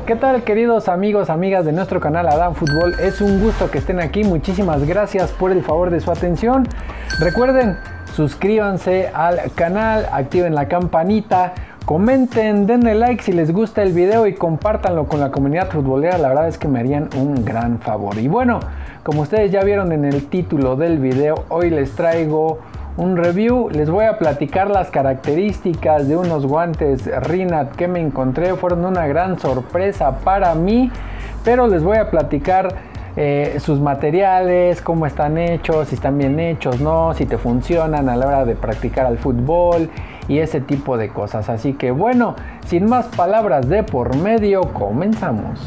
¿Qué tal, queridos amigos, amigas de nuestro canal Adán Fútbol? Es un gusto que estén aquí, muchísimas gracias por el favor de su atención. Recuerden, suscríbanse al canal, activen la campanita, comenten, denle like si les gusta el video y compártanlo con la comunidad futbolera, la verdad es que me harían un gran favor. Y bueno, como ustedes ya vieron en el título del video, hoy les traigo un review. Les voy a platicar las características de unos guantes Rinat que me encontré. Fueron una gran sorpresa para mí, pero les voy a platicar sus materiales, cómo están hechos, si están bien hechos, no, si te funcionan a la hora de practicar al fútbol y ese tipo de cosas. Así que bueno, sin más palabras de por medio, comenzamos.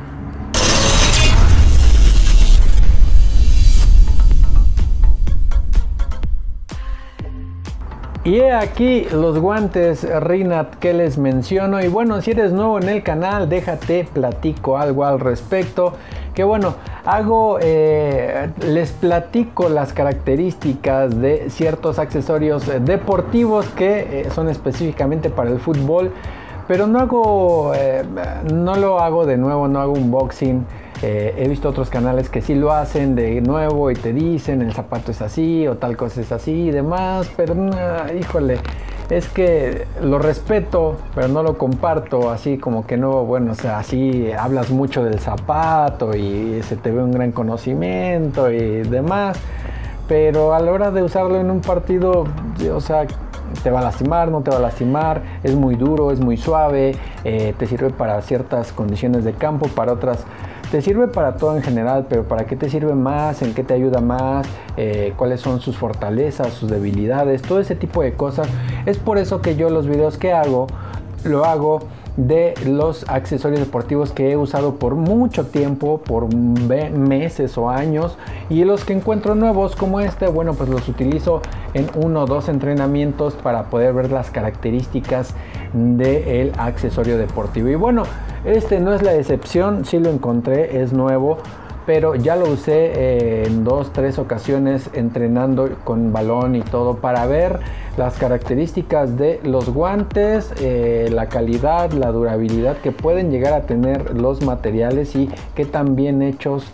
Y he aquí los guantes Rinat que les menciono. Y bueno, si eres nuevo en el canal, déjate platico algo al respecto. Que bueno, les platico las características de ciertos accesorios deportivos que son específicamente para el fútbol. Pero no lo hago de nuevo, no hago unboxing. He visto otros canales que sí lo hacen de nuevo y te dicen el zapato es así o tal cosa es así y demás, pero híjole, es que lo respeto, pero no lo comparto así como que no, bueno, o sea, así hablas mucho del zapato y se te ve un gran conocimiento y demás, pero a la hora de usarlo en un partido, o sea, te va a lastimar, no te va a lastimar, es muy duro, es muy suave, te sirve para ciertas condiciones de campo, para otras te sirve para todo en general, pero ¿para qué te sirve más? ¿En qué te ayuda más? ¿Cuáles son sus fortalezas, sus debilidades? Todo ese tipo de cosas. Es por eso que yo los videos que hago, lo hago de los accesorios deportivos que he usado por mucho tiempo, por meses o años, y los que encuentro nuevos como este, bueno, pues los utilizo en 1 o 2 entrenamientos para poder ver las características del accesorio deportivo. Y bueno, este no es la excepción, sí lo encontré, es nuevo, pero ya lo usé en 2-3 ocasiones entrenando con balón y todo para ver las características de los guantes, la calidad, la durabilidad que pueden llegar a tener los materiales y qué tan bien hechos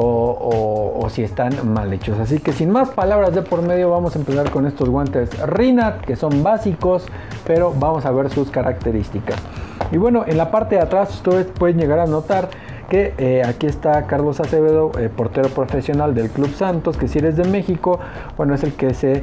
o si están mal hechos. Así que sin más palabras de por medio, vamos a empezar con estos guantes Rinat que son básicos, pero vamos a ver sus características. Y bueno, en la parte de atrás ustedes pueden llegar a notar que aquí está Carlos Acevedo, portero profesional del Club Santos, que si eres de México, bueno, es el que se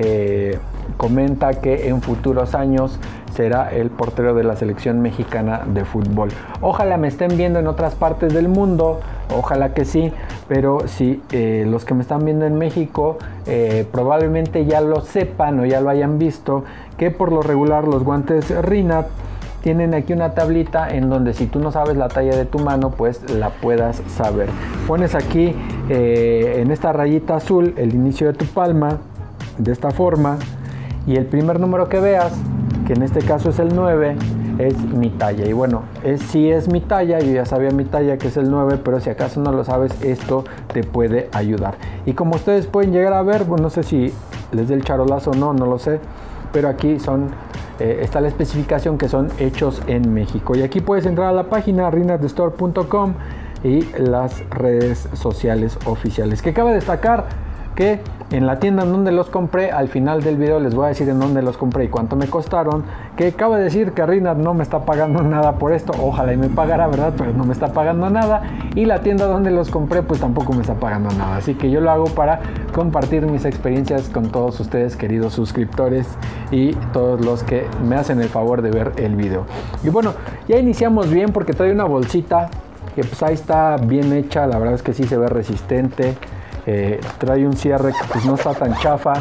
comenta que en futuros años será el portero de la selección mexicana de fútbol. Ojalá me estén viendo en otras partes del mundo, ojalá que sí, pero si los que me están viendo en México probablemente ya lo sepan o ya lo hayan visto, que por lo regular los guantes Rinat tienen aquí una tablita en donde si tú no sabes la talla de tu mano, pues la puedas saber. Pones aquí en esta rayita azul el inicio de tu palma, de esta forma, y el primer número que veas, que en este caso es el 9, es mi talla. Y bueno, sí es mi talla, yo ya sabía mi talla que es el 9, pero si acaso no lo sabes, esto te puede ayudar. Y como ustedes pueden llegar a ver, bueno, no sé si les dé el charolazo o no, no lo sé, pero aquí está la especificación que son hechos en México. Y aquí puedes entrar a la página rinatstore.com y las redes sociales oficiales. Que cabe destacar que en la tienda en donde los compré, al final del video les voy a decir en dónde los compré y cuánto me costaron. Que cabe decir que Rinat no me está pagando nada por esto, ojalá y me pagara, ¿verdad? Pero no me está pagando nada, y la tienda donde los compré pues tampoco me está pagando nada, así que yo lo hago para compartir mis experiencias con todos ustedes, queridos suscriptores y todos los que me hacen el favor de ver el video. Y bueno, ya iniciamos bien porque trae una bolsita que pues ahí está bien hecha, la verdad es que sí se ve resistente. Trae un cierre que pues no está tan chafa,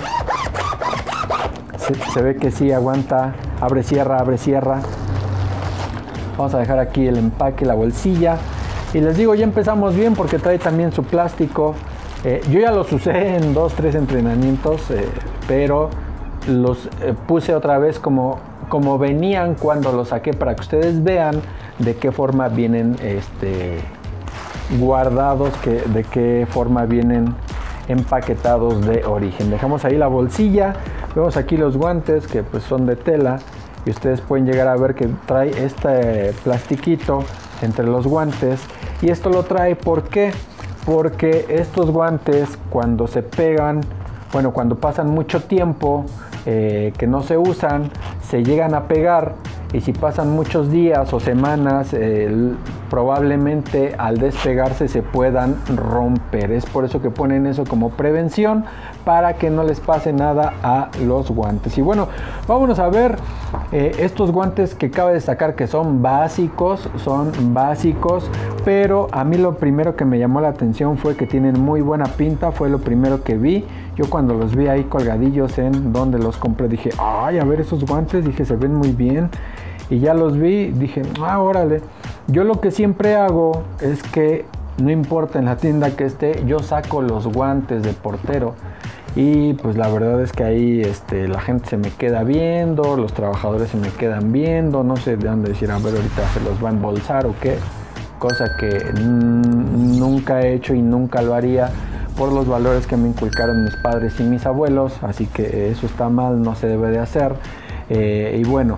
se ve que sí aguanta, abre cierra. Vamos a dejar aquí el empaque, la bolsilla, y les digo, ya empezamos bien porque trae también su plástico. Yo ya los usé en 2-3 entrenamientos, pero los puse otra vez como venían cuando los saqué, para que ustedes vean de qué forma vienen guardados, de qué forma vienen empaquetados de origen. Dejamos ahí la bolsilla, vemos aquí los guantes que pues son de tela, y ustedes pueden llegar a ver que trae este plastiquito entre los guantes. Y esto lo trae, ¿por qué? Porque estos guantes cuando se pegan, bueno, cuando pasan mucho tiempo que no se usan, se llegan a pegar, y si pasan muchos días o semanas, probablemente al despegarse se puedan romper. Es por eso que ponen eso como prevención, para que no les pase nada a los guantes. Y bueno, vámonos a ver estos guantes, que cabe destacar que son básicos, pero a mí lo primero que me llamó la atención fue que tienen muy buena pinta. Fue lo primero que vi. Yo cuando los vi ahí colgadillos en donde los compré, dije, ay, a ver esos guantes, dije, se ven muy bien. Y ya los vi, dije, órale. Yo lo que siempre hago es que no importa en la tienda que esté, yo saco los guantes de portero. Y pues la verdad es que ahí la gente se me queda viendo, los trabajadores se me quedan viendo, no sé de dónde decir, a ver, ahorita se los va a embolsar o qué. Cosa que nunca he hecho y nunca lo haría, por los valores que me inculcaron mis padres y mis abuelos. Así que eso está mal, no se debe de hacer. Y bueno,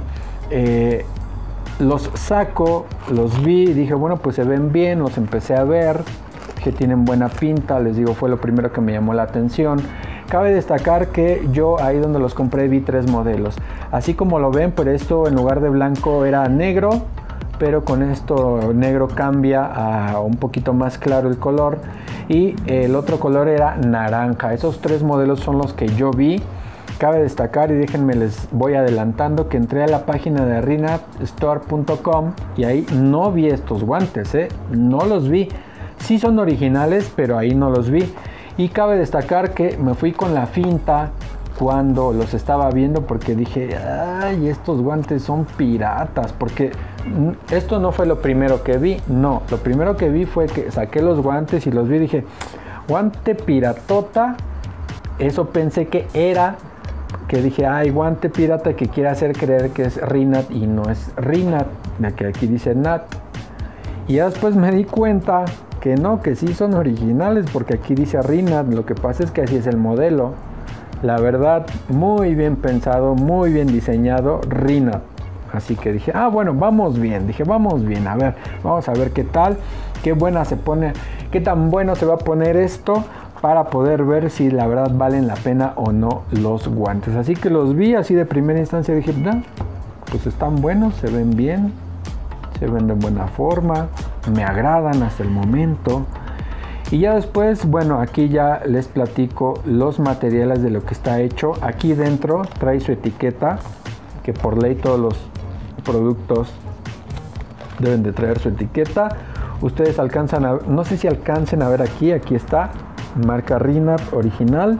los saco, los vi, dije, bueno, pues se ven bien, los empecé a ver, que tienen buena pinta. Les digo, fue lo primero que me llamó la atención. Cabe destacar que yo ahí donde los compré vi 3 modelos, así como lo ven, pero esto en lugar de blanco era negro, pero con esto negro cambia a un poquito más claro el color, y el otro color era naranja. Esos 3 modelos son los que yo vi. Cabe destacar, y déjenme les voy adelantando, que entré a la página de rinatstore.com y ahí no vi estos guantes, no los vi. Sí son originales, pero ahí no los vi. Y cabe destacar que me fui con la finta cuando los estaba viendo, porque dije, ay, estos guantes son piratas, porque esto no fue lo primero que vi. No, lo primero que vi fue que saqué los guantes y los vi y dije, guante piratota. Eso pensé que era, que dije, ay, guante pirata, que quiere hacer creer que es Rinat y no es Rinat, ya que aquí dice Nat. Y ya después me di cuenta que no, que sí son originales, porque aquí dice Rinat. Lo que pasa es que así es el modelo. La verdad, muy bien pensado, muy bien diseñado, Rinat. Así que dije, bueno, vamos bien. Dije, vamos bien, a ver, vamos a ver qué tal, qué buena se pone, qué tan bueno se va a poner esto, para poder ver si la verdad valen la pena o no los guantes. Así que los vi así de primera instancia, dije, pues están buenos, se ven bien, se ven de buena forma, me agradan hasta el momento. Y ya después, bueno, aquí ya les platico los materiales de lo que está hecho. Aquí dentro trae su etiqueta, que por ley todos los productos deben de traer su etiqueta. Ustedes alcanzan a, no sé si alcancen a ver aquí está, marca Rinat original.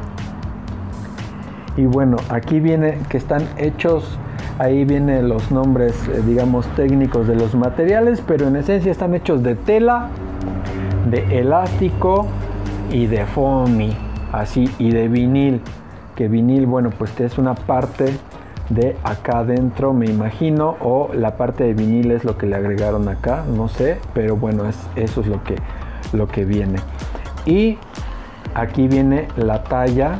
Y bueno, aquí viene que están hechos, ahí vienen los nombres, digamos, técnicos de los materiales, pero en esencia están hechos de tela, de elástico y de foamy, así, y de vinil. Que vinil, bueno, pues es una parte de acá adentro, me imagino, o la parte de vinil es lo que le agregaron acá, no sé, pero bueno, eso es lo que viene. Y aquí viene la talla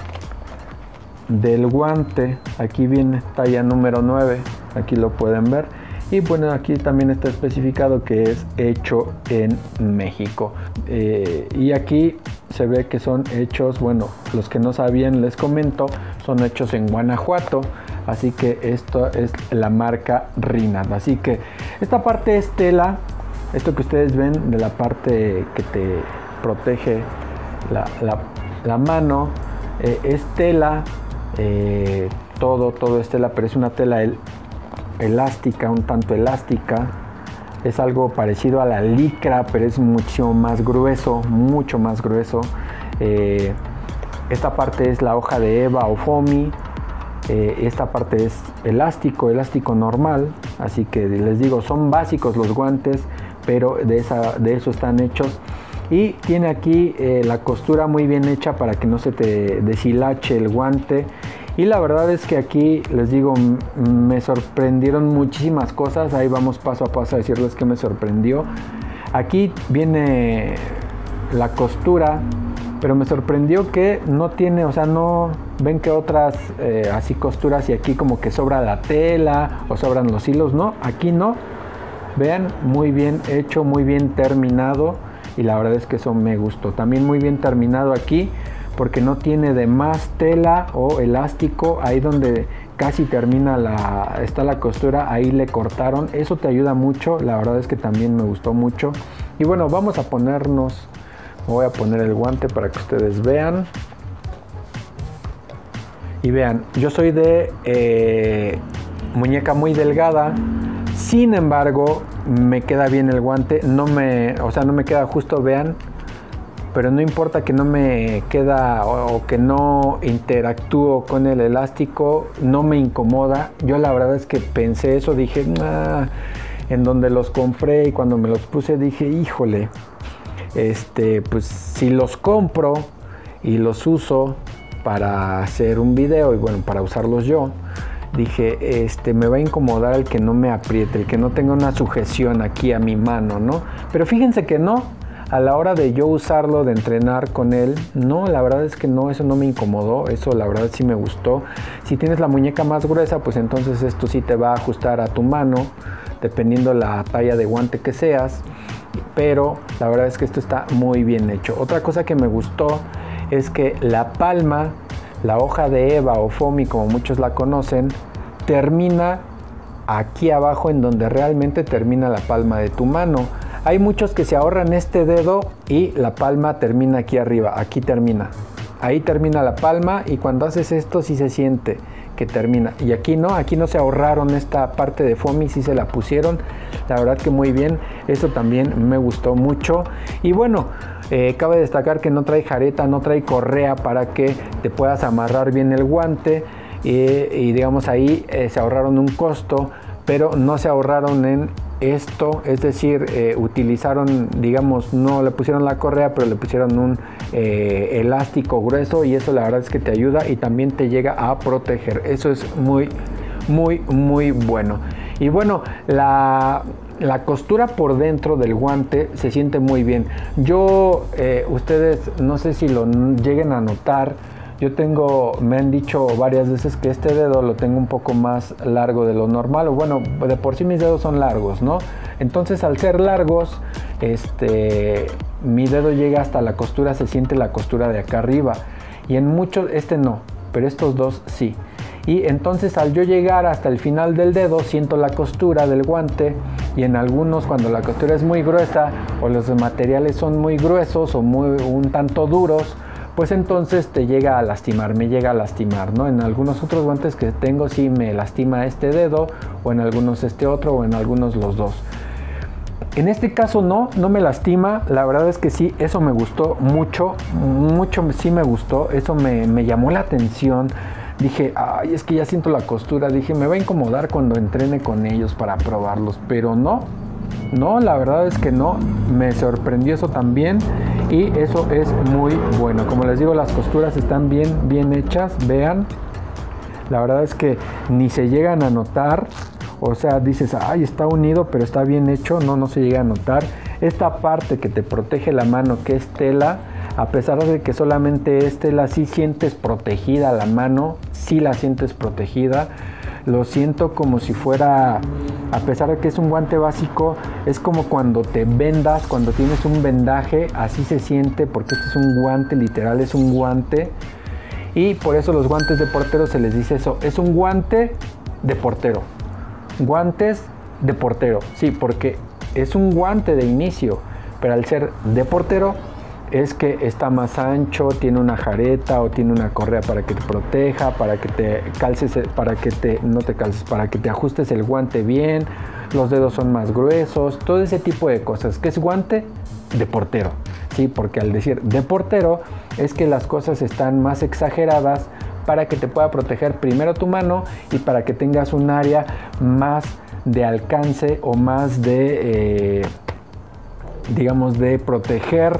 del guante, aquí viene talla número 9, aquí lo pueden ver. Y bueno, aquí también está especificado que es hecho en México. Y aquí se ve que son hechos, bueno, los que no sabían les comento, son hechos en Guanajuato. Así que esto es la marca Rinat. Así que esta parte es tela. Esto que ustedes ven de la parte que te protege la mano, es tela. Todo es tela, pero es una tela elástica, un tanto elástica. Es algo parecido a la licra, pero es mucho más grueso, mucho más grueso. Esta parte es la hoja de eva o foamy. Esta parte es elástico normal. Así que les digo, son básicos los guantes, pero de eso están hechos. Y tiene aquí la costura muy bien hecha para que no se te deshilache el guante. Y la verdad es que aquí les digo, me sorprendieron muchísimas cosas. Ahí vamos paso a paso a decirles que me sorprendió. Aquí viene la costura, pero me sorprendió que no tiene, o sea, no ven que otras así costuras y aquí como que sobra la tela o sobran los hilos. No, aquí no. Vean, muy bien hecho, muy bien terminado, y la verdad es que eso me gustó. También muy bien terminado aquí, porque no tiene de más tela o elástico. Ahí donde casi termina está la costura, ahí le cortaron. Eso te ayuda mucho, la verdad es que también me gustó mucho. Y bueno, vamos a ponernos, voy a poner el guante para que ustedes vean. Y vean, yo soy de muñeca muy delgada. Sin embargo, me queda bien el guante, no me queda justo, vean, pero no importa que no me queda o que no interactúo con el elástico, no me incomoda. Yo la verdad es que pensé eso, dije, en donde los compré y cuando me los puse dije, híjole, pues si los compro y los uso para hacer un video y bueno, para usarlos yo, dije, me va a incomodar el que no me apriete, el que no tenga una sujeción aquí a mi mano, ¿no? Pero fíjense que no, a la hora de yo usarlo, de entrenar con él, no, la verdad es que no, eso no me incomodó, eso la verdad sí me gustó. Si tienes la muñeca más gruesa, pues entonces esto sí te va a ajustar a tu mano, dependiendo la talla de guante que seas, pero la verdad es que esto está muy bien hecho. Otra cosa que me gustó es que la palma, la hoja de eva o foamy como muchos la conocen, termina aquí abajo en donde realmente termina la palma de tu mano. Hay muchos que se ahorran este dedo y la palma termina aquí arriba, aquí termina. Ahí termina la palma y cuando haces esto sí se siente que termina. Y aquí no se ahorraron esta parte de foamy, sí se la pusieron. La verdad que muy bien, eso también me gustó mucho. Y bueno, cabe destacar que no trae jareta, no trae correa para que te puedas amarrar bien el guante. Y digamos ahí se ahorraron un costo, pero no se ahorraron en esto, es decir, utilizaron, digamos, no le pusieron la correa, pero le pusieron un elástico grueso y eso la verdad es que te ayuda y también te llega a proteger. Eso es muy, muy, muy bueno. Y bueno, la costura por dentro del guante se siente muy bien. Yo, ustedes no sé si lo lleguen a notar, me han dicho varias veces que este dedo lo tengo un poco más largo de lo normal, o bueno, de por sí mis dedos son largos, ¿no? Entonces al ser largos, mi dedo llega hasta la costura, se siente la costura de acá arriba, y en muchos, no, pero estos dos sí. Y entonces al yo llegar hasta el final del dedo siento la costura del guante, y en algunos cuando la costura es muy gruesa o los materiales son muy gruesos o un tanto duros, pues entonces te llega a lastimar, me llega a lastimar, ¿no? En algunos otros guantes que tengo sí me lastima este dedo, o en algunos este otro, o en algunos los dos. En este caso no me lastima, la verdad es que sí, eso me gustó mucho, sí me gustó, eso me llamó la atención. Dije, ay, es que ya siento la costura, dije, me va a incomodar cuando entrene con ellos para probarlos, pero no, la verdad es que no, me sorprendió eso también y eso es muy bueno. Como les digo, las costuras están bien hechas, vean, la verdad es que ni se llegan a notar, o sea, dices, ay, está unido, pero está bien hecho, no se llega a notar. Esta parte que te protege la mano, que es tela, a pesar de que solamente es tela, sí sientes protegida la mano, sí la sientes protegida. Lo siento como si fuera, a pesar de que es un guante básico, es como cuando te vendas, cuando tienes un vendaje, así se siente, porque este es un guante, literal es un guante. Y por eso los guantes de portero se les dice eso, es un guante de portero. Guantes de portero, sí, porque es un guante de inicio, pero al ser de portero es que está más ancho, tiene una jareta o tiene una correa para que te proteja, para que te calces, para que te ajustes el guante bien, los dedos son más gruesos, todo ese tipo de cosas. ¿Qué es guante? De portero, sí, porque al decir de portero es que las cosas están más exageradas para que te pueda proteger primero tu mano y para que tengas un área más de alcance o más de, digamos, de proteger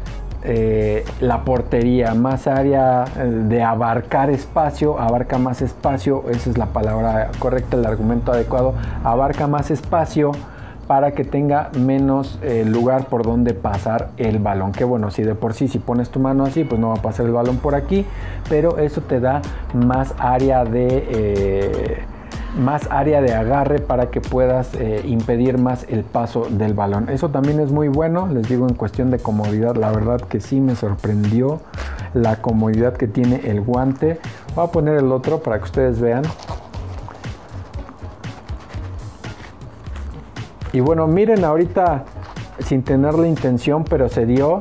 la portería, más área de abarcar espacio, abarca más espacio, esa es la palabra correcta, el argumento adecuado, abarca más espacio para que tenga menos lugar por donde pasar el balón. Que bueno, si de por sí, si pones tu mano así, pues no va a pasar el balón por aquí, pero eso te da más área de más área de agarre para que puedas impedir más el paso del balón. Eso también es muy bueno, les digo, en cuestión de comodidad, la verdad que sí me sorprendió la comodidad que tiene el guante. Voy a poner el otro para que ustedes vean. Y bueno, miren, ahorita sin tener la intención, pero se dio.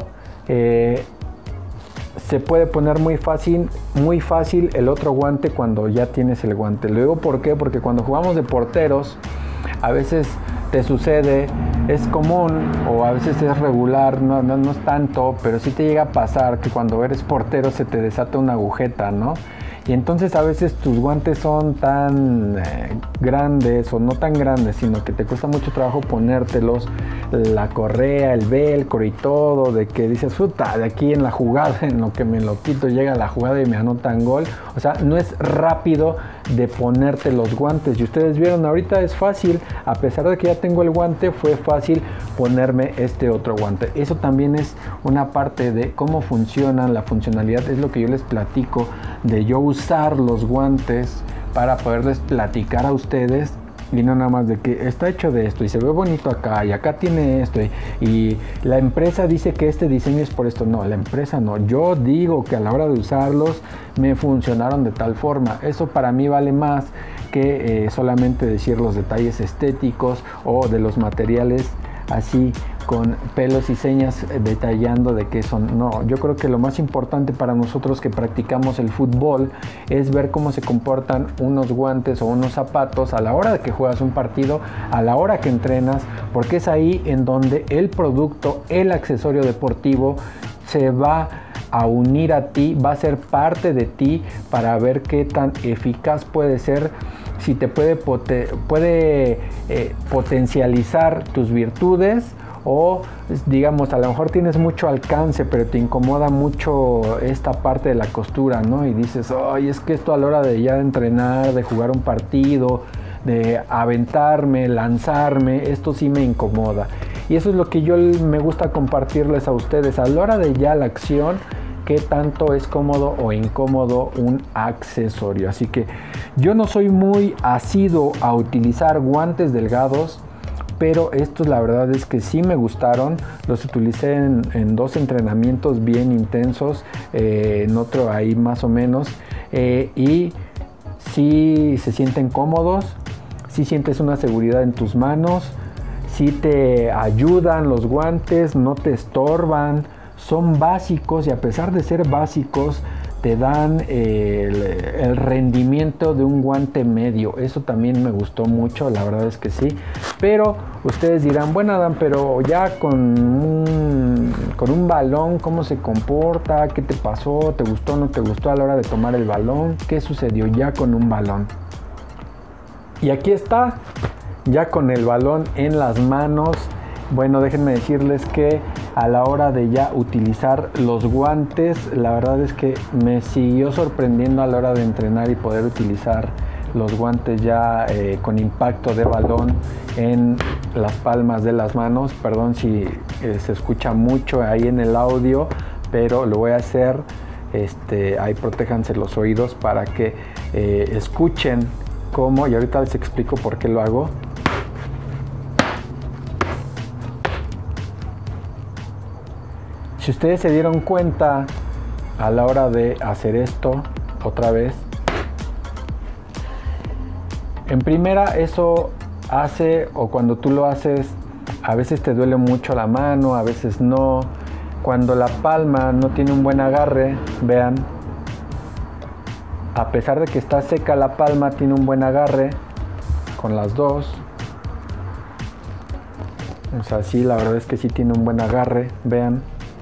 Se puede poner muy fácil el otro guante cuando ya tienes el guante. Lo digo ¿por qué? Porque cuando jugamos de porteros, a veces te sucede, es común o a veces es regular, no es tanto, pero sí te llega a pasar que cuando eres portero se te desata una agujeta, ¿no? Y entonces a veces tus guantes son tan grandes o no tan grandes, sino que te cuesta mucho trabajo ponértelos, la correa, el velcro y todo, de que dices, puta, de aquí en la jugada, en lo que me lo quito, llega la jugada y me anotan gol. O sea, no es rápido de ponerte los guantes. Y ustedes vieron, ahorita es fácil, a pesar de que ya tengo el guante, fue fácil ponerme este otro guante. Eso también es una parte de cómo funcionan, la funcionalidad, es lo que yo les platico, de yo usar los guantes para poderles platicar a ustedes, y no nada más de que está hecho de esto y se ve bonito acá y acá tiene esto y la empresa dice que este diseño es por esto. No, la empresa no, yo digo que a la hora de usarlos me funcionaron de tal forma. Eso para mí vale más que solamente decir los detalles estéticos o de los materiales así con pelos y señas detallando de qué son. No, yo creo que lo más importante para nosotros que practicamos el fútbol es ver cómo se comportan unos guantes o unos zapatos a la hora de que juegas un partido, a la hora que entrenas, porque es ahí en donde el producto, el accesorio deportivo se va a unir a ti, va a ser parte de ti para ver qué tan eficaz puede ser, si te puede potencializar tus virtudes, o digamos a lo mejor tienes mucho alcance pero te incomoda mucho esta parte de la costura, ¿no? Y dices, ay, es que esto a la hora de ya entrenar, de jugar un partido, de aventarme, lanzarme, esto sí me incomoda. Y eso es lo que yo me gusta compartirles a ustedes a la hora de ya la acción, qué tanto es cómodo o incómodo un accesorio. Así que yo no soy muy asiduo a utilizar guantes delgados, pero estos la verdad es que sí me gustaron. Los utilicé en 2 entrenamientos bien intensos, en otro ahí más o menos, y sí se sienten cómodos, sí sientes una seguridad en tus manos, sí te ayudan los guantes, no te estorban, son básicos y a pesar de ser básicos te dan el rendimiento de un guante medio. Eso también me gustó mucho, la verdad es que sí. Pero ustedes dirán, bueno Adam, pero ya con un balón, ¿cómo se comporta? ¿Qué te pasó? ¿Te gustó o no te gustó a la hora de tomar el balón? ¿Qué sucedió ya con un balón? Y aquí está, ya con el balón en las manos. Bueno, déjenme decirles que a la hora de ya utilizar los guantes, la verdad es que me siguió sorprendiendo a la hora de entrenar y poder utilizar los guantes ya con impacto de balón en las palmas de las manos. Perdón si se escucha mucho ahí en el audio, pero lo voy a hacer. Ahí protéjanse los oídos para que escuchen cómo, y ahorita les explico por qué lo hago. Si ustedes se dieron cuenta a la hora de hacer esto otra vez, en primera eso hace, o cuando tú lo haces, a veces te duele mucho la mano, a veces no. Cuando la palma no tiene un buen agarre, vean, a pesar de que está seca la palma, tiene un buen agarre con las dos. O sea, sí, la verdad es que sí tiene un buen agarre, vean.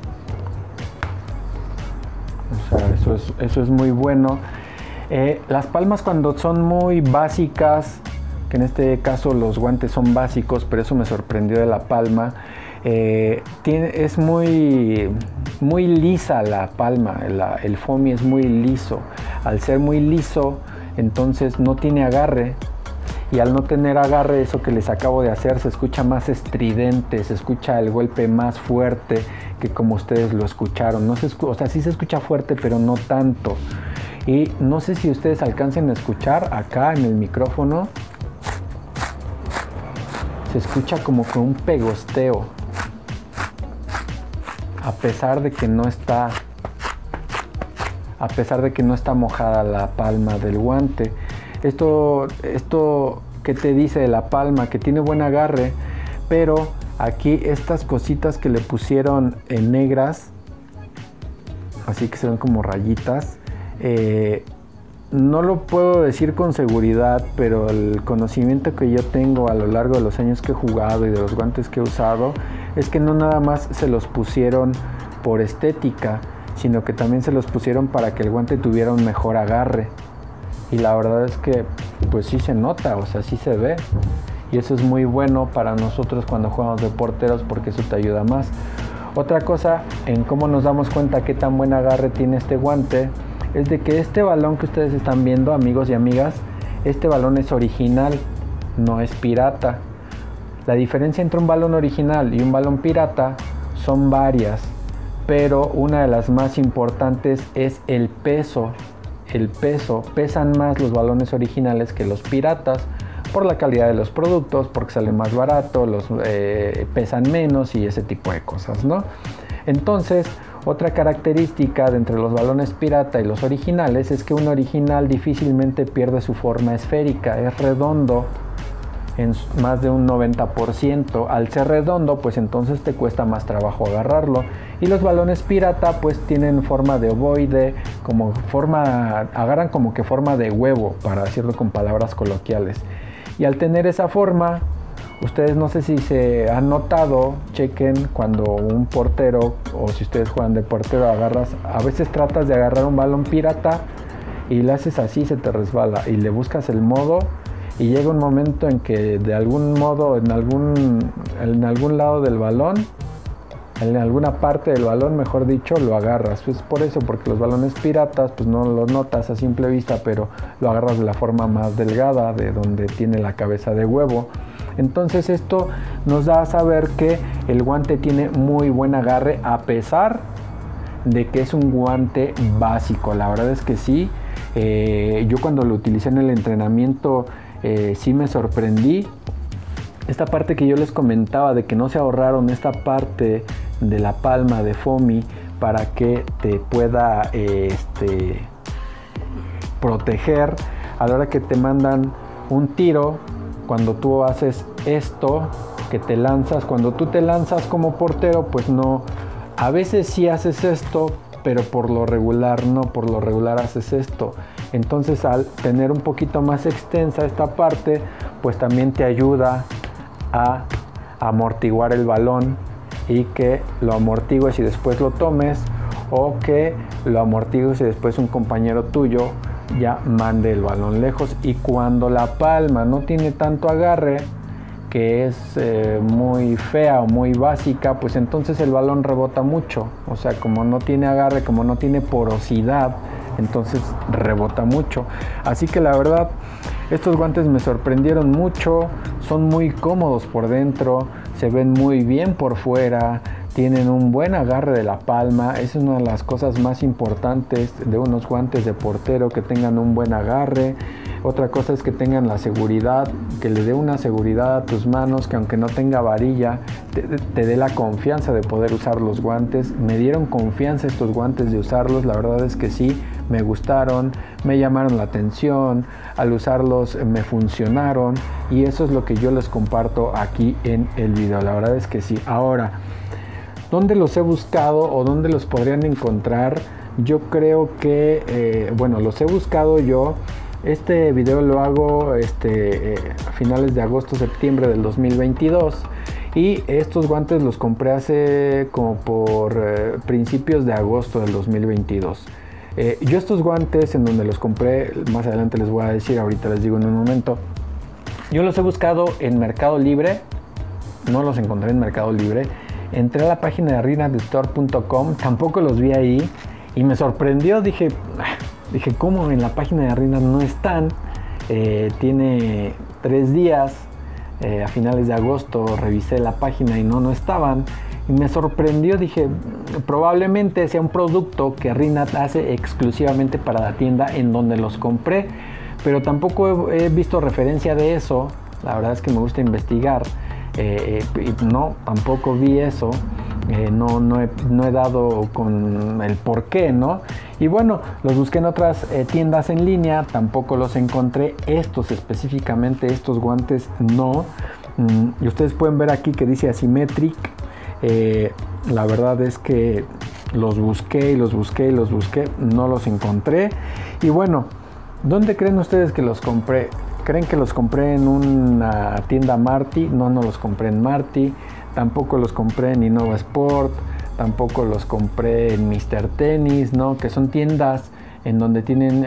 O sea, eso es muy bueno. Las palmas cuando son muy básicas, que en este caso los guantes son básicos, pero eso me sorprendió de la palma, es muy lisa la palma, el foamy es muy liso. Al ser muy liso, entonces no tiene agarre, y al no tener agarre, eso que les acabo de hacer se escucha más estridente, se escucha el golpe más fuerte que como ustedes lo escucharon. O sea, sí se escucha fuerte, pero no tanto. Y no sé si ustedes alcancen a escuchar acá en el micrófono, se escucha como que un pegosteo, a pesar de que no está mojada la palma del guante. Esto que te dice de la palma, que tiene buen agarre, pero aquí estas cositas que le pusieron en negras, así que se ven como rayitas, no lo puedo decir con seguridad, pero el conocimiento que yo tengo a lo largo de los años que he jugado y de los guantes que he usado, es que no nada más se los pusieron por estética, sino que también se los pusieron para que el guante tuviera un mejor agarre. Y la verdad es que pues sí se nota, o sea, sí se ve. Y eso es muy bueno para nosotros cuando jugamos de porteros, porque eso te ayuda más. Otra cosa en cómo nos damos cuenta qué tan buen agarre tiene este guante, es de que este balón que ustedes están viendo, amigos y amigas, este balón es original, no es pirata. La diferencia entre un balón original y un balón pirata son varias, pero una de las más importantes es el peso. El peso, pesan más los balones originales que los piratas, por la calidad de los productos, porque salen más barato, pesan menos y ese tipo de cosas, ¿no? Entonces, otra característica de entre los balones pirata y los originales es que un original difícilmente pierde su forma esférica, es redondo en más de un 90%. Al ser redondo, pues entonces te cuesta más trabajo agarrarlo. Y los balones pirata pues tienen forma de ovoide, agarran como que forma de huevo, para decirlo con palabras coloquiales. Y al tener esa forma, ustedes no sé si se han notado, chequen cuando un portero, o si ustedes juegan de portero, a veces tratas de agarrar un balón pirata y le haces así, se te resbala, y le buscas el modo, y llega un momento en que de algún modo, en algún lado del balón, en alguna parte del balón, mejor dicho, lo agarras. Pues por eso, porque los balones piratas pues no los notas a simple vista, pero lo agarras de la forma más delgada, de donde tiene la cabeza de huevo. Entonces esto nos da a saber que el guante tiene muy buen agarre, a pesar de que es un guante básico. La verdad es que sí, yo cuando lo utilicé en el entrenamiento sí me sorprendí. Esta parte que yo les comentaba de que no se ahorraron esta parte de la palma de foamy para que te pueda proteger a la hora que te mandan un tiro. Cuando tú haces esto, que te lanzas, cuando tú te lanzas como portero, pues no, a veces sí haces esto, pero por lo regular no, por lo regular haces esto. Entonces, al tener un poquito más extensa esta parte, pues también te ayuda a amortiguar el balón, y que lo amortigues y después lo tomes, o que lo amortigues y después un compañero tuyo ya mande el balón lejos. Y cuando la palma no tiene tanto agarre, que es muy fea o muy básica, pues entonces el balón rebota mucho. O sea, como no tiene agarre, como no tiene porosidad, entonces rebota mucho. Así que la verdad, estos guantes me sorprendieron mucho. Son muy cómodos por dentro, se ven muy bien por fuera, tienen un buen agarre de la palma. Es una de las cosas más importantes de unos guantes de portero, que tengan un buen agarre. Otra cosa es que tengan la seguridad, que le dé una seguridad a tus manos, que aunque no tenga varilla, te dé la confianza de poder usar los guantes. Me dieron confianza estos guantes de usarlos, la verdad es que sí, me gustaron, me llamaron la atención, al usarlos me funcionaron, y eso es lo que yo les comparto aquí en el video. La verdad es que sí. Ahora, ¿dónde los he buscado o dónde los podrían encontrar? Yo creo que, bueno, los he buscado yo. Este video lo hago a finales de agosto, septiembre del 2022, y estos guantes los compré hace como por principios de agosto del 2022. Yo estos guantes, en donde los compré, más adelante les voy a decir, ahorita les digo en un momento, yo los he buscado en Mercado Libre, no los encontré en Mercado Libre. Entré a la página de rinatstore.com, tampoco los vi ahí, y me sorprendió. Dije, ¿cómo en la página de Rinat no están? Tiene 3 días, a finales de agosto revisé la página y no estaban. Y me sorprendió, dije, probablemente sea un producto que Rinat hace exclusivamente para la tienda en donde los compré, pero tampoco he visto referencia de eso. La verdad es que me gusta investigar. Y no, tampoco vi eso. No he dado con el por qué, ¿no? Y bueno, los busqué en otras tiendas en línea, tampoco los encontré. Estos específicamente, estos guantes no. Y ustedes pueden ver aquí que dice Asymmetric. La verdad es que los busqué, no los encontré. Y bueno, ¿dónde creen ustedes que los compré? ¿Creen que los compré en una tienda Marti? No los compré en Marti. Tampoco los compré en Innova Sport, tampoco los compré en Mr. Tennis, ¿no? Que son tiendas en donde tienen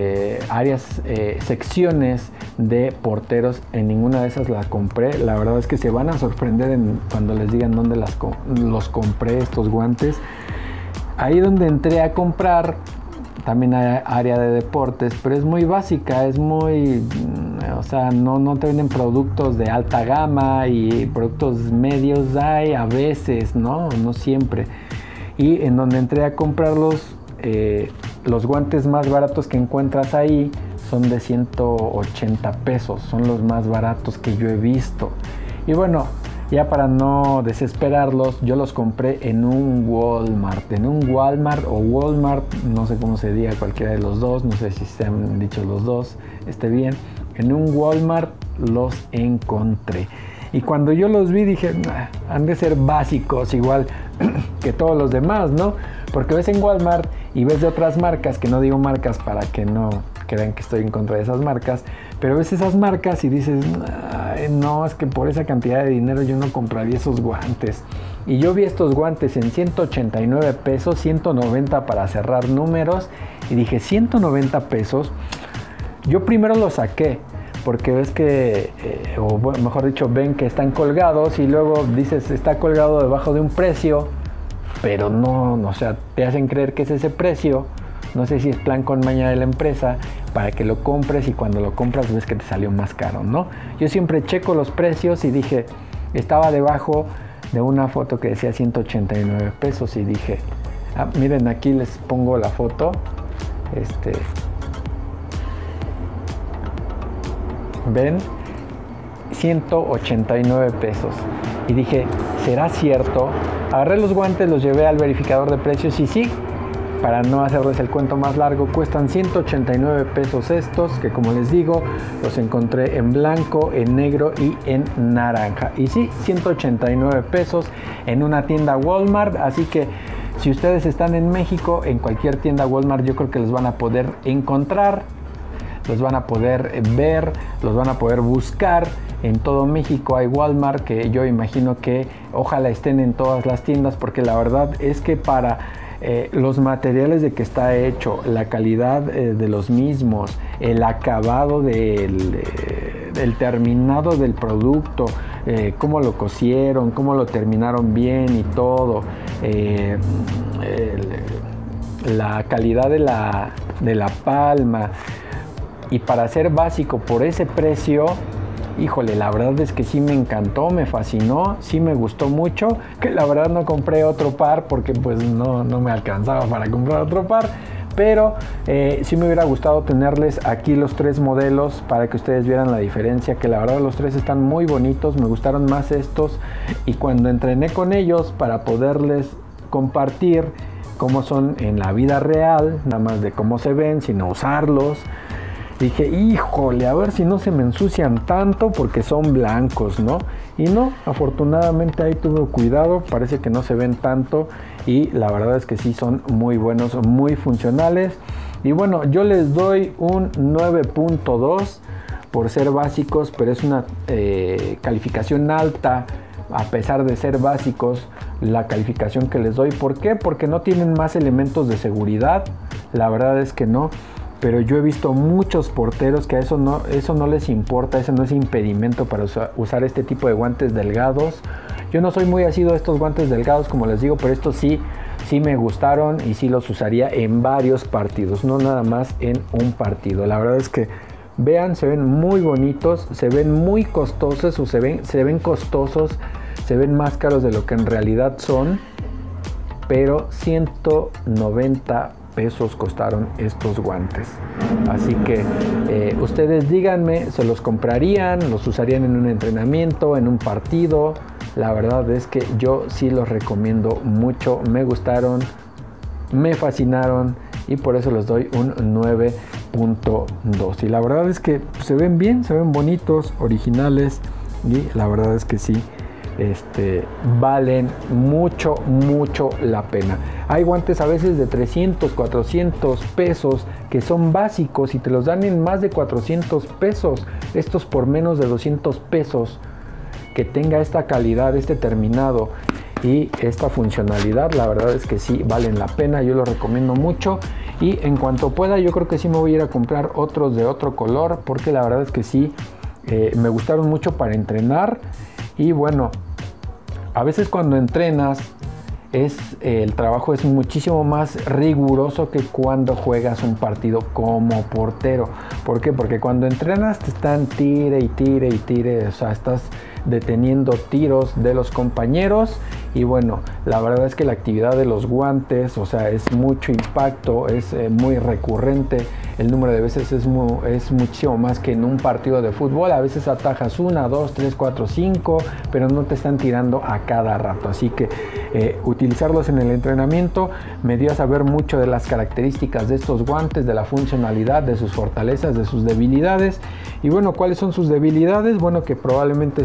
secciones de porteros. En ninguna de esas la compré. La verdad es que se van a sorprender cuando les digan dónde los compré, estos guantes. Ahí donde entré a comprar, también hay área de deportes, pero es muy básica, es muy, o sea, no te venden productos de alta gama, y productos medios hay a veces, no siempre. Y en donde entré a comprarlos, los guantes más baratos que encuentras ahí son de 180 pesos, son los más baratos que yo he visto. Y bueno, ya para no desesperarlos, yo los compré en un Walmart, o Walmart, no sé cómo se diga, cualquiera de los dos, no sé si se han dicho los dos, esté bien. En un Walmart los encontré. Y cuando yo los vi dije, han de ser básicos igual que todos los demás, ¿no? Porque ves en Walmart y ves de otras marcas, que no digo marcas para que no crean que estoy en contra de esas marcas, pero ves esas marcas y dices, no, es que por esa cantidad de dinero yo no compraría esos guantes. Y yo vi estos guantes en 189 pesos, 190 para cerrar números, y dije, 190 pesos. Yo primero los saqué, porque ves que, o mejor dicho, ven que están colgados, y luego dices, está colgado debajo de un precio, pero no, o sea, te hacen creer que es ese precio. No sé si es plan con maña de la empresa para que lo compres, y cuando lo compras ves que te salió más caro, ¿no? Yo siempre checo los precios y dije, estaba debajo de una foto que decía 189 pesos y dije, miren, aquí les pongo la foto. ¿Ven? 189 pesos. Y dije, ¿será cierto? Agarré los guantes, los llevé al verificador de precios y sí, para no hacerles el cuento más largo, cuestan 189 pesos estos, que como les digo, los encontré en blanco, en negro y en naranja. Y sí, 189 pesos en una tienda Walmart, así que si ustedes están en México, en cualquier tienda Walmart yo creo que los van a poder encontrar, los van a poder ver, los van a poder buscar. En todo México hay Walmart, que yo imagino que ojalá estén en todas las tiendas, porque la verdad es que para los materiales de que está hecho, la calidad de los mismos, el acabado del terminado del producto, cómo lo cosieron, cómo lo terminaron bien y todo, la calidad de la palma, y para ser básico por ese precio, híjole, la verdad es que sí me encantó, me fascinó, sí me gustó mucho, que la verdad no compré otro par porque pues no me alcanzaba para comprar otro par, pero sí me hubiera gustado tenerles aquí los tres modelos para que ustedes vieran la diferencia, que la verdad los tres están muy bonitos, me gustaron más estos, y cuando entrené con ellos para poderles compartir cómo son en la vida real, nada más de cómo se ven, sino usarlos, dije, híjole, a ver si no se me ensucian tanto porque son blancos, ¿no? Y no, afortunadamente ahí tuve cuidado, parece que no se ven tanto, y la verdad es que sí son muy buenos, muy funcionales. Y bueno, yo les doy un 9.2 por ser básicos, pero es una calificación alta a pesar de ser básicos, la calificación que les doy. ¿Por qué? Porque no tienen más elementos de seguridad, la verdad es que no. Pero yo he visto muchos porteros que a eso no les importa, eso no es impedimento para usar este tipo de guantes delgados. Yo no soy muy asiduo a estos guantes delgados, como les digo, pero estos sí me gustaron y sí los usaría en varios partidos, no nada más en un partido. La verdad es que vean, se ven muy bonitos, se ven muy costosos, o se ven costosos, se ven más caros de lo que en realidad son, pero 190 pesos costaron estos guantes. Así que ustedes díganme, ¿se los comprarían? ¿Los usarían en un entrenamiento, en un partido? La verdad es que yo sí los recomiendo mucho, me gustaron, me fascinaron y por eso les doy un 9.2. Y la verdad es que se ven bien, se ven bonitos, originales y la verdad es que sí, valen mucho la pena. Hay guantes a veces de 300, 400 pesos que son básicos y te los dan en más de 400 pesos. Estos por menos de 200 pesos, que tenga esta calidad, este terminado y esta funcionalidad, la verdad es que sí valen la pena. Yo los recomiendo mucho y en cuanto pueda yo creo que sí me voy a ir a comprar otros de otro color, porque la verdad es que sí me gustaron mucho para entrenar. Y bueno, a veces cuando entrenas el trabajo es muchísimo más riguroso que cuando juegas un partido como portero. ¿Por qué? Porque cuando entrenas te están tire y tire y tire, o sea, estás deteniendo tiros de los compañeros. Y bueno, la verdad es que la actividad de los guantes, o sea, es mucho impacto, es muy recurrente. El número de veces es muchísimo más que en un partido de fútbol. A veces atajas 1, 2, 3, 4, 5, pero no te están tirando a cada rato. Así que utilizarlos en el entrenamiento me dio a saber mucho de las características de estos guantes, de la funcionalidad, de sus fortalezas, de sus debilidades. Y bueno, ¿cuáles son sus debilidades? Bueno, que probablemente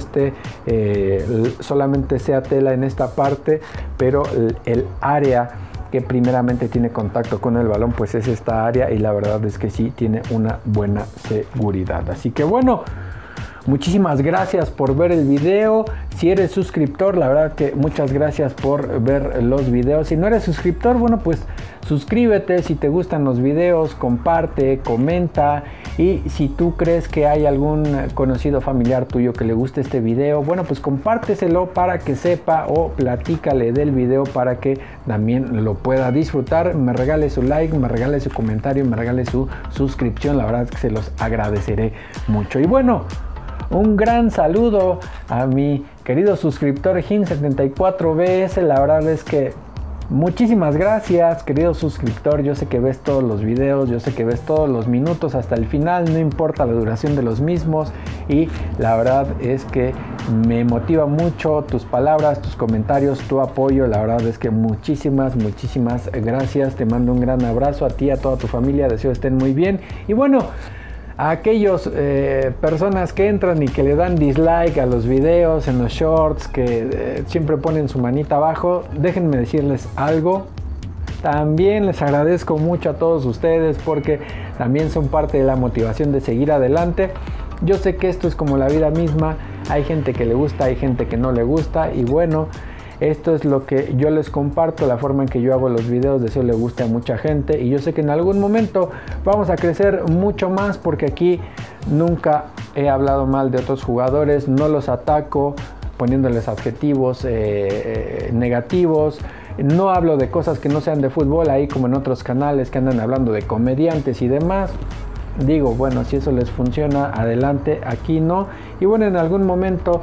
solamente sea tela en esta parte, pero el área que primeramente tiene contacto con el balón pues es esta área, y la verdad es que sí tiene una buena seguridad. Así que bueno, muchísimas gracias por ver el video. Si eres suscriptor, la verdad que muchas gracias por ver los videos. Si no eres suscriptor, bueno, pues suscríbete. Si te gustan los videos, comparte, comenta. Y si tú crees que hay algún conocido familiar tuyo que le guste este video, bueno, pues compárteselo para que sepa, o platícale del video para que también lo pueda disfrutar. Me regale su like, me regale su comentario, me regale su suscripción. La verdad es que se los agradeceré mucho. Y bueno, un gran saludo a mi querido suscriptor Jim74BS. La verdad es que muchísimas gracias, querido suscriptor. Yo sé que ves todos los videos, yo sé que ves todos los minutos hasta el final, no importa la duración de los mismos. Y la verdad es que me motiva mucho tus palabras, tus comentarios, tu apoyo. La verdad es que muchísimas gracias. Te mando un gran abrazo a ti, a toda tu familia. Deseo estén muy bien. Y bueno, a aquellos personas que entran y que le dan dislike a los videos, en los shorts, que siempre ponen su manita abajo, déjenme decirles algo. También les agradezco mucho a todos ustedes, porque también son parte de la motivación de seguir adelante. Yo sé que esto es como la vida misma, hay gente que le gusta, hay gente que no le gusta, y bueno, esto es lo que yo les comparto, la forma en que yo hago los videos. Deseo le guste a mucha gente, y yo sé que en algún momento vamos a crecer mucho más, porque aquí nunca he hablado mal de otros jugadores, no los ataco poniéndoles adjetivos negativos, no hablo de cosas que no sean de fútbol, ahí como en otros canales que andan hablando de comediantes y demás. Digo, bueno, si eso les funciona, adelante, aquí no. Y bueno, en algún momento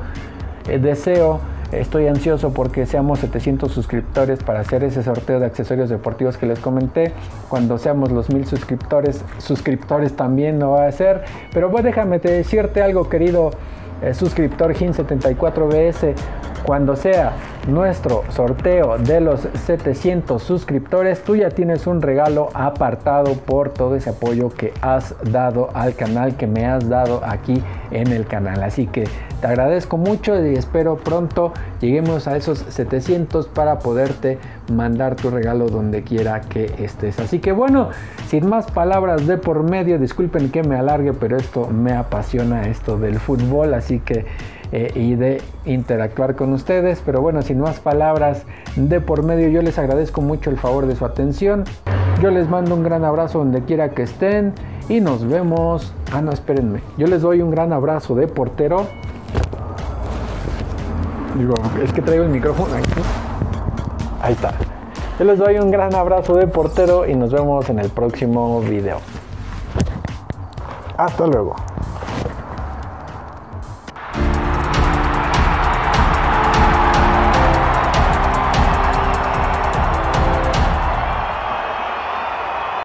estoy ansioso porque seamos 700 suscriptores para hacer ese sorteo de accesorios deportivos que les comenté. Cuando seamos los 1000 suscriptores también lo va a hacer. Pero pues déjame decirte algo, querido suscriptor Jim74BS. Cuando sea nuestro sorteo de los 700 suscriptores, tú ya tienes un regalo apartado por todo ese apoyo que has dado al canal, que me has dado aquí en el canal. Así que te agradezco mucho y espero pronto lleguemos a esos 700 para poderte mandar tu regalo donde quiera que estés. Así que bueno, sin más palabras de por medio, disculpen que me alargue, pero esto me apasiona, esto del fútbol, así que y de interactuar con ustedes. Pero bueno, sin más palabras de por medio, yo les agradezco mucho el favor de su atención. Yo les mando un gran abrazo donde quiera que estén y nos vemos. No, espérenme, yo les doy un gran abrazo de portero. Digo, es que traigo el micrófono aquí. Ahí está. Yo les doy un gran abrazo de portero y nos vemos en el próximo video. Hasta luego.